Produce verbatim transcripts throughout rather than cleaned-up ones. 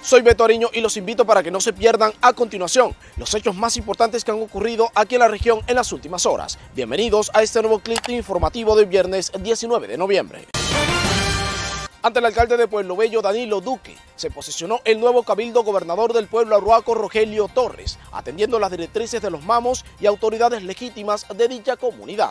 Soy Beto Ariño y los invito para que no se pierdan a continuación los hechos más importantes que han ocurrido aquí en la región en las últimas horas. Bienvenidos a este nuevo clip informativo del viernes diecinueve de noviembre. Ante el alcalde de Pueblo Bello, Danilo Duque, se posicionó el nuevo cabildo gobernador del pueblo Arhuaco, Rogelio Torres, atendiendo las directrices de los mamos y autoridades legítimas de dicha comunidad.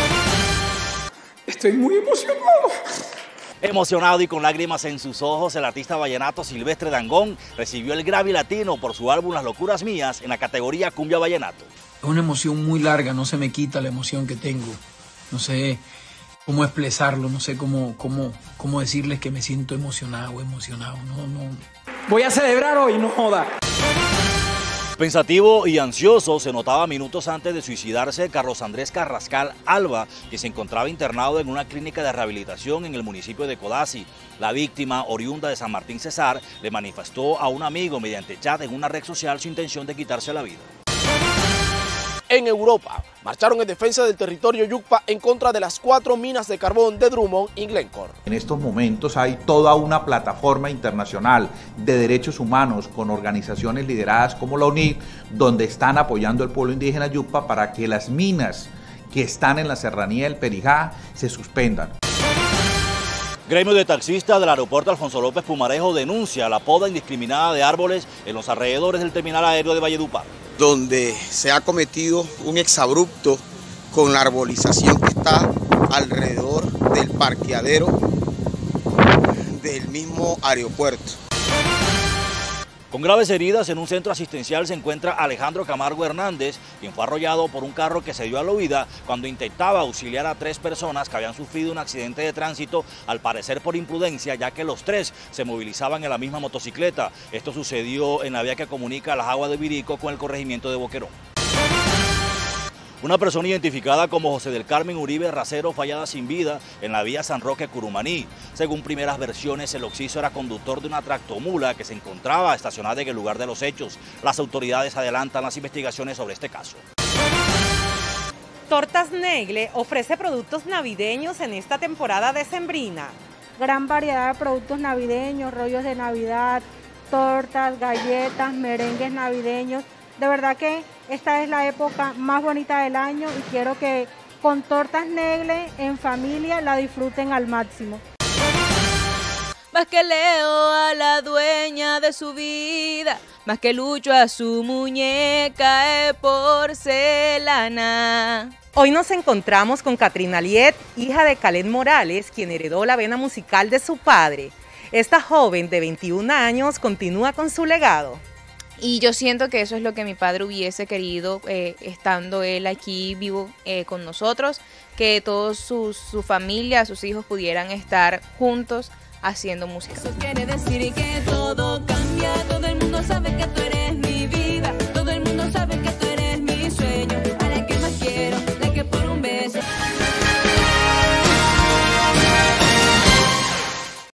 Estoy muy emocionado. Emocionado y con lágrimas en sus ojos, el artista vallenato Silvestre Dangond recibió el Grammy Latino por su álbum Las Locuras Mías en la categoría Cumbia Vallenato. Es una emoción muy larga, no se me quita la emoción que tengo. No sé cómo expresarlo, no sé cómo, cómo, cómo decirles que me siento emocionado, emocionado. No, no. Voy a celebrar hoy, no joda. Pensativo y ansioso se notaba minutos antes de suicidarse Carlos Andrés Carrascal Alba, que se encontraba internado en una clínica de rehabilitación en el municipio de Codazzi. La víctima, oriunda de San Martín Cesar, le manifestó a un amigo mediante chat en una red social su intención de quitarse la vida. En Europa, marcharon en defensa del territorio Yucpa en contra de las cuatro minas de carbón de Drummond y Glencore. En estos momentos hay toda una plataforma internacional de derechos humanos con organizaciones lideradas como la U N I D, donde están apoyando al pueblo indígena Yucpa para que las minas que están en la serranía del Perijá se suspendan. Gremio de taxistas del aeropuerto Alfonso López Pumarejo denuncia la poda indiscriminada de árboles en los alrededores del terminal aéreo de Valledupar, donde se ha cometido un exabrupto con la arbolización que está alrededor del parqueadero del mismo aeropuerto. Con graves heridas en un centro asistencial se encuentra Alejandro Camargo Hernández, quien fue arrollado por un carro que se dio a la huida cuando intentaba auxiliar a tres personas que habían sufrido un accidente de tránsito, al parecer por imprudencia, ya que los tres se movilizaban en la misma motocicleta. Esto sucedió en la vía que comunica las aguas de Virico con el corregimiento de Boquerón. Una persona identificada como José del Carmen Uribe Racero fue hallada sin vida en la vía San Roque Curumaní. Según primeras versiones, el occiso era conductor de una tractomula que se encontraba estacionada en el lugar de los hechos. Las autoridades adelantan las investigaciones sobre este caso. Tortas Negle ofrece productos navideños en esta temporada decembrina. Gran variedad de productos navideños, rollos de Navidad, tortas, galletas, merengues navideños. De verdad que esta es la época más bonita del año y quiero que con Tortas Negle en familia la disfruten al máximo. Más que Leo a la dueña de su vida, más que Lucho a su muñeca de porcelana. Hoy nos encontramos con Katrina Liet, hija de Calén Morales, quien heredó la vena musical de su padre. Esta joven de veintiún años continúa con su legado. Y yo siento que eso es lo que mi padre hubiese querido, eh, estando él aquí vivo eh, con nosotros, que toda su, su familia, sus hijos pudieran estar juntos haciendo música. Eso quiere decir que todo cambia, todo el mundo sabe que tú eres